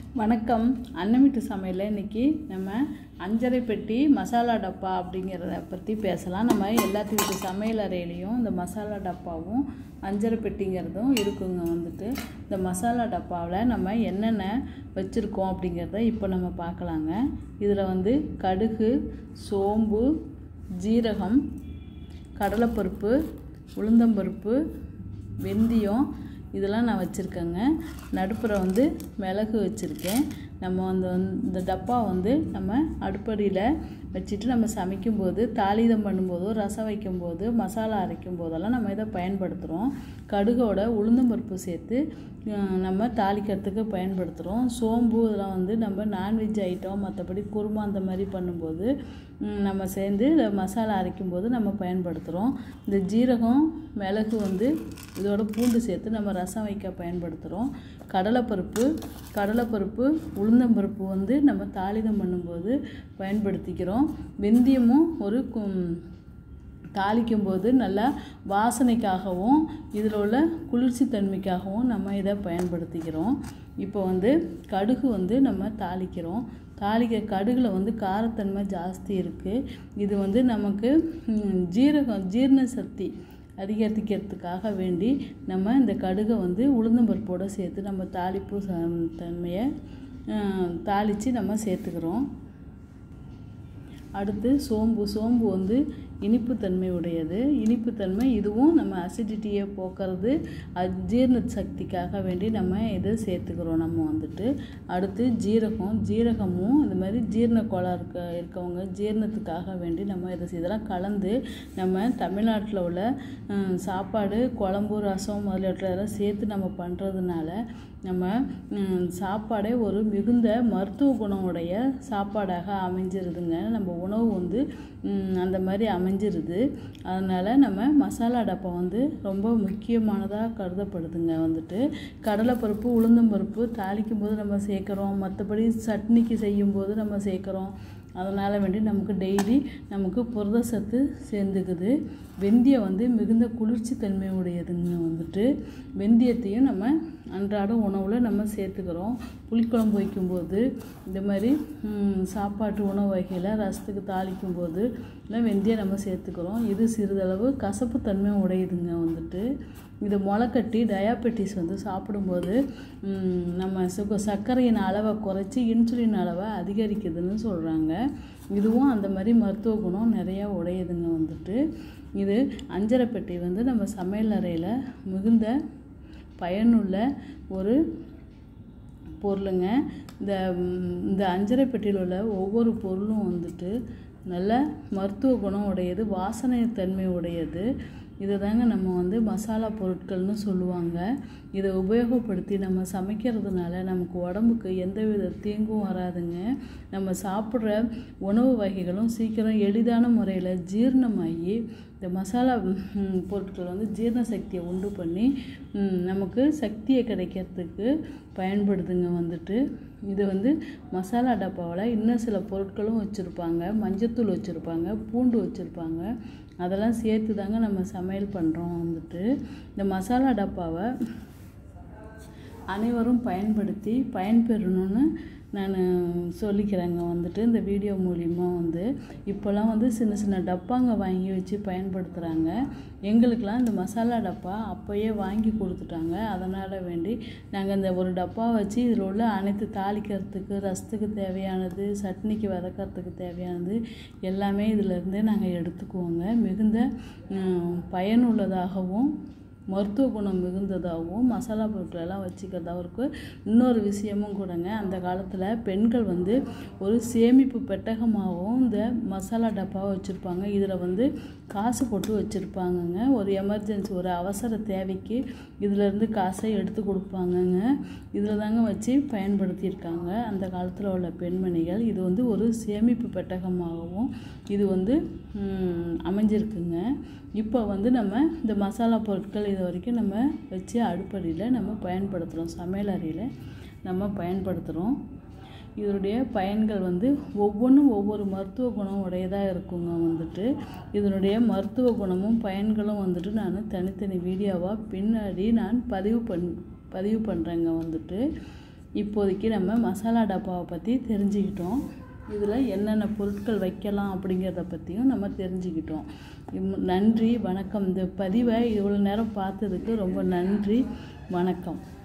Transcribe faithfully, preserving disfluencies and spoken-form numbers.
வணக்கம். அண்ணன் வீட்டு சமையலில் இன்றைக்கி நம்ம அஞ்சரை பெட்டி மசாலா டப்பா அப்படிங்கிறத பற்றி பேசலாம். நம்ம எல்லாத்து வீட்டு சமையல் அறையிலையும் இந்த மசாலா டப்பாவும் அஞ்சரை பெட்டிங்கிறதும் இருக்குங்க. வந்துட்டு இந்த மசாலா டப்பாவில் நம்ம என்னென்ன வச்சுருக்கோம் அப்படிங்கிறத இப்போ நம்ம பார்க்கலாங்க. இதில் வந்து கடுகு, சோம்பு, ஜீரகம், கடலைப்பருப்பு, உளுந்தம்பருப்பு, வெந்தயம் இதெல்லாம் நான் வச்சுருக்கேங்க. நடுப்புற வந்து மிளகு வச்சுருக்கேன். நம்ம வந்து இந்த டப்பா வந்து நம்ம அடுப்படியில் வச்சுட்டு நம்ம சமைக்கும்போது, தாளிதம் பண்ணும்போதோ, ரசம் வைக்கும்போது, மசாலா அரைக்கும் போதெல்லாம் நம்ம இதை பயன்படுத்துகிறோம். கடுகோட உளுந்தம்பருப்பு சேர்த்து நம்ம தாளிக்கிறதுக்கு பயன்படுத்துகிறோம். சோம்பு இதெல்லாம் வந்து நம்ம நான்வெஜ் ஐட்டம், மற்றபடி குருமா அந்த மாதிரி பண்ணும்போது நம்ம சேர்ந்து மசாலா அரைக்கும்போது நம்ம பயன்படுத்துகிறோம். இந்த ஜீரகம், மிளகு வந்து இதோட பூண்டு சேர்த்து நம்ம ரசம் வைக்க பயன்படுத்துகிறோம். கடலைப்பருப்பு கடலைப்பருப்பு உளுந்தம்பருப்பு வந்து நம்ம தாளிதம் பண்ணும்போது பயன்படுத்திக்கிறோம். வெந்தயமும் ஒரு தாளிக்கும்போது நல்லா வாசனைக்காகவும் இதில் உள்ள குளிர்ச்சி தன்மைக்காகவும் நம்ம இதை பயன்படுத்திக்கிறோம். இப்போ வந்து கடுகு வந்து நம்ம தாளிக்கிறோம். தாளிக்க கடுகில் வந்து காரத்தன்மை ஜாஸ்தி இருக்குது. இது வந்து நமக்கு ஜீரகம் ஜீரண சக்தி அதிகரிக்கிறதுக்காக வேண்டி நம்ம இந்த கடுகை வந்து உளுந்தம்பருப்போடு சேர்த்து நம்ம தாளிப்பு தன்மையை தாளித்து நம்ம சேர்த்துக்கிறோம். அடுத்து சோம்பு சோம்பு வந்து இனிப்புத்தன்மை உடையது. இனிப்புத்தன்மை இதுவும் நம்ம அசிடிட்டியை போக்குறது, ஜீரண சக்திக்காக வேண்டி நம்ம இதை சேர்த்துக்கிறோம் நம்ம வந்துட்டு. அடுத்து ஜீரகம் ஜீரகமும் இந்த மாதிரி ஜீரண கோளாறு இருக்க இருக்கவங்க ஜீரணத்துக்காக வேண்டி நம்ம இதை இதெல்லாம் கலந்து நம்ம தமிழ்நாட்டில் உள்ள சாப்பாடு, குழம்பு, ரசம் முதலியவற்றெல்லாம் சேர்த்து நம்ம பண்ணுறதுனால நம்ம சாப்பாடே ஒரு மிகுந்த மருத்துவ குணம் உடைய சாப்பாடாக அமைஞ்சிருதுங்க. நம்ம உணவு வந்து அந்த மாதிரி அமைஞ்சிருது. அதனால் நம்ம மசாலா டப்பா வந்து ரொம்ப முக்கியமானதாக கருதப்படுதுங்க. வந்துட்டு கடலைப்பருப்பு, உளுந்தம்பருப்பு தாளிக்கும் போது நம்ம சேர்க்குறோம், மற்றபடி சட்னிக்கு செய்யும்போது நம்ம சேர்க்குறோம். அதனால் வேண்டி நமக்கு டெய்லி நமக்கு புரத சத்து சேர்ந்துக்குது. வெந்தயம் வந்து மிகுந்த குளிர்ச்சி தன்மை உடையதுங்க. வந்துட்டு வெந்தயத்தையும் நம்ம அன்றாட உணவில் நம்ம சேர்த்துக்கிறோம். புளிக்குழம்பு வைக்கும்போது, இந்த மாதிரி சாப்பாட்டு உணவு வகையில் ரசத்துக்கு தாளிக்கும் போது இல்லை வெந்தயம் நம்ம சேர்த்துக்கிறோம். இது சிறிதளவு கசப்பு தன்மை உடையுதுங்க. வந்துட்டு இதை முளைக்கட்டி டயாபெட்டிஸ் வந்து சாப்பிடும்போது நம்ம சுக சர்க்கரையின் அளவை குறைச்சி இன்சுலின் அளவை அதிகரிக்குதுன்னு சொல்கிறாங்க. இதுவும் அந்த மாதிரி மருத்துவ குணம் நிறையா உடையுதுங்க. வந்துட்டு இது அஞ்சரை பெட்டி வந்து நம்ம சமையல் அறையில் மிகுந்த பயனுள்ள ஒரு பொருளுங்க. இந்த இந்த அஞ்சரை பெட்டியில் உள்ள ஒவ்வொரு பொருளும் வந்துட்டு நல்ல மருத்துவ குணம் உடையது, வாசனை தன்மை உடையது. இதை தாங்க நம்ம வந்து மசாலா பொருட்கள்னு சொல்லுவாங்க. இதை உபயோகப்படுத்தி நம்ம சமைக்கிறதுனால நமக்கு உடம்புக்கு எந்தவித தீங்கும் வராதுங்க. நம்ம சாப்பிட்ற உணவு வகைகளும் சீக்கிரம் எளிதான முறையில் ஜீரணமாகி இந்த மசாலா பொருட்கள் வந்து ஜீரண சக்தியை உண்டு பண்ணி நமக்கு சக்தியை கிடைக்கிறதுக்கு பயன்படுதுங்க. வந்துட்டு இது வந்து மசாலா டப்பாவில் இன்னும் சில பொருட்களும் வச்சுருப்பாங்க. மஞ்சத்தூள் வச்சுருப்பாங்க, பூண்டு வச்சுருப்பாங்க. அதெல்லாம் சேர்த்து தாங்க நம்ம சமையல் பண்ணுறோம். வந்துட்டு இந்த மசாலா டப்பாவை அனைவரும் பயன்படுத்தி பயன்பெறணும்னு நான் சொல்லிக்கிறேங்க. வந்துட்டு இந்த வீடியோ மூலிமா வந்து இப்போல்லாம் வந்து சின்ன சின்ன டப்பாங்க வாங்கி வச்சு பயன்படுத்துகிறாங்க. எங்களுக்கெலாம் இந்த மசாலா டப்பா அப்போயே வாங்கி கொடுத்துட்டாங்க. அதனால் வேண்டி நாங்கள் இந்த ஒரு டப்பா வச்சு இதில் உள்ள அனைத்து தாளிக்கிறதுக்கு, ரசத்துக்கு தேவையானது, சட்னிக்கு வதக்கிறதுக்கு தேவையானது எல்லாமே இதிலேருந்தே நாங்கள் எடுத்துக்குவோங்க. மிகுந்த பயனுள்ளதாகவும் மருத்துவ குணம் மிகுந்ததாகவும் மசாலா பொருட்களெல்லாம் வச்சுக்கிறதாகவும் இருக்குது. இன்னொரு விஷயமும் கூடங்க, அந்த காலத்தில் பெண்கள் வந்து ஒரு சேமிப்பு பெட்டகமாகவும் இந்த மசாலா டப்பாவை வச்சுருப்பாங்க. இதில் வந்து காசு போட்டு வச்சுருப்பாங்கங்க. ஒரு எமர்ஜென்சி, ஒரு அவசர தேவைக்கு இதிலேருந்து காசை எடுத்து கொடுப்பாங்கங்க. இதில் தாங்க வச்சு பயன்படுத்தியிருக்காங்க அந்த காலத்தில் உள்ள பெண்மணிகள். இது வந்து ஒரு சேமிப்பு பெட்டகமாகவும் இது வந்து அமைஞ்சிருக்குங்க. இப்போ வந்து நம்ம இந்த மசாலா பொருட்கள் இது வரைக்கும் நம்ம வச்சு அடுப்படியில் நம்ம பயன்படுத்துகிறோம், சமையல் அறையில் நம்ம பயன்படுத்துகிறோம். இதனுடைய பயன்கள் வந்து ஒவ்வொன்றும் ஒவ்வொரு மருத்துவ குணம் உடையதாக இருக்குங்க. வந்துட்டு இதனுடைய மருத்துவ குணமும் பயன்களும் வந்துட்டு நான் தனித்தனி வீடியோவாக பின்னாடி நான் பதிவு பண் பதிவு பண்ணுறேங்க. வந்துட்டு இப்போதைக்கு நம்ம மசாலா டப்பாவை பற்றி தெரிஞ்சுக்கிட்டோம். இதில் என்னென்ன பொருட்கள் வைக்கலாம் அப்படிங்கிறத பற்றியும் நம்ம தெரிஞ்சுக்கிட்டோம். நன்றி, வணக்கம். இந்த பதிவை இவ்வளோ நேரம் பார்த்ததுக்கு ரொம்ப நன்றி, வணக்கம்.